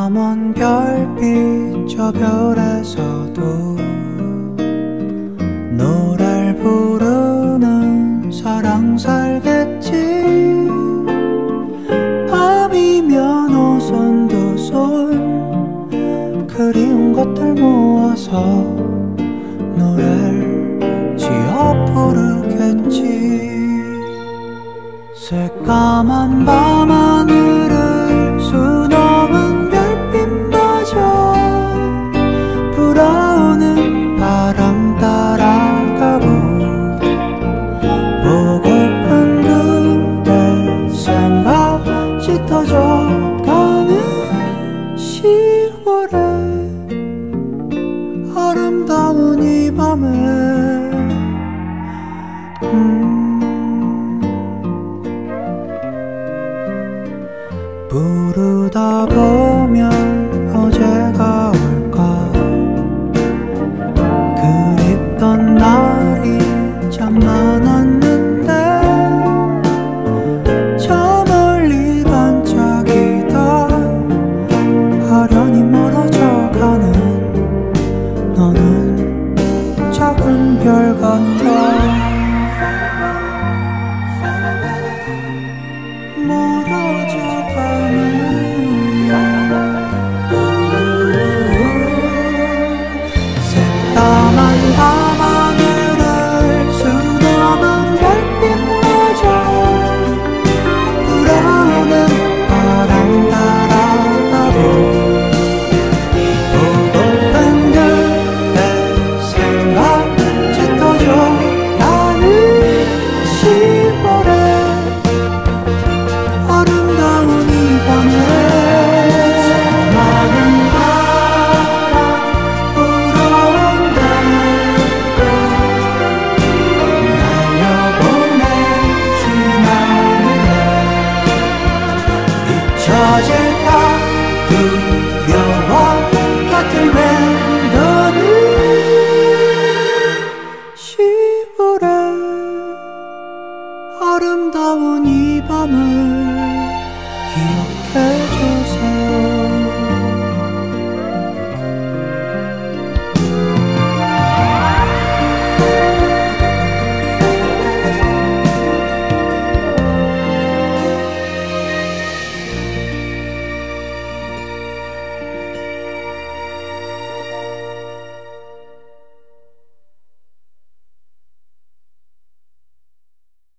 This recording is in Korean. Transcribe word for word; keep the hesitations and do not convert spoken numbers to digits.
먼 별빛 저 별에서도 노래를 부르는 사랑 살겠지. 밤이면 오손도손 그리운 것들 모아서 노래를 지어 부르겠지. 새까만 밤하늘을 수놓은 별빛마저 불어오는 바람 따라가고 보고픈 그대 생각 짙어져가는 시월에 아름다운 이 밤에 음 부르다 보면 어제가 올까. 그립던 날이 참 많았는데 저 멀리 반짝이다 아련히 멀어져가는 너는 작은 별 같아.